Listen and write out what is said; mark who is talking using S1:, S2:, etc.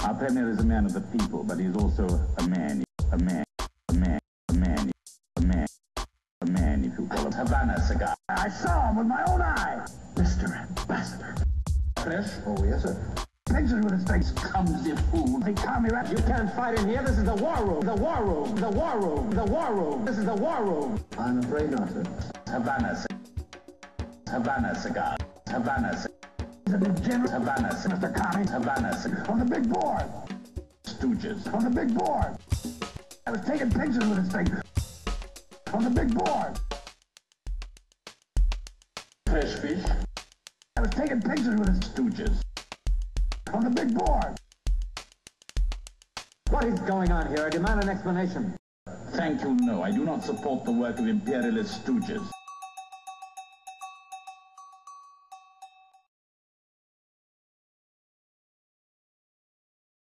S1: Our premier is a man of the people, but he's also a man, if you call him Havana cigar. I saw him with my own eye. Mr. Ambassador. Finish? Oh, yes, sir. Pictures with his face. Clumsy fool. They call me right. You can't fight in here. This is the war room. The war room. The war room. The war room. This is the war room. I'm afraid not, sir. Havana cigar. Havana cigar. Havana cigar. The degenerate Havana cigar. Mr. Connie. Havana cigar. On the big board. Stooges. On the big board. I was taking pictures with his face. On the big board. Fresh fish. I was taking pictures with his stooges. On the big board. What is going on here? I demand an explanation. Thank you, no. I do not support the work of imperialist stooges.